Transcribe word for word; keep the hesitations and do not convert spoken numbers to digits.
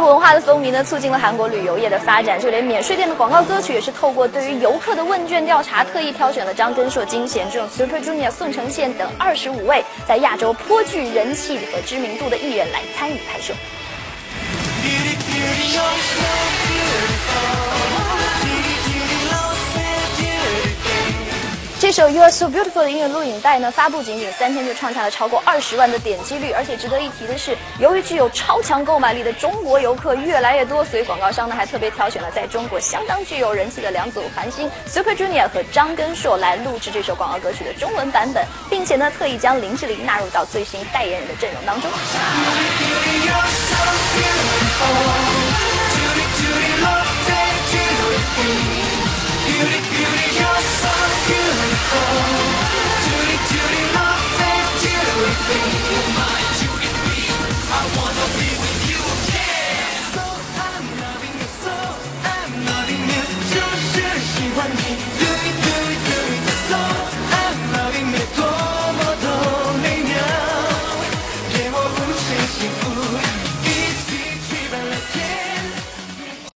复文化的风靡呢，促进了韩国旅游业的发展，就连免税店的广告歌曲也是透过对于游客的问卷调查，特意挑选了张根硕、金贤重、Super Junior、宋承宪等二十五位在亚洲颇具人气和知名度的艺人来参与拍摄。这首 You Are So Beautiful 的音乐录影带呢，发布仅仅三天就创下了超过二十万的点击率，而且值得一提的是，由于具有超强购买力的中国游客越来越多，所以广告商呢还特别挑选了在中国相当具有人气的两组韩星 Super Junior 和张根硕来录制这首广告歌曲的中文版本，并且呢特意将林志玲纳入到最新代言人的阵容当中。 幸福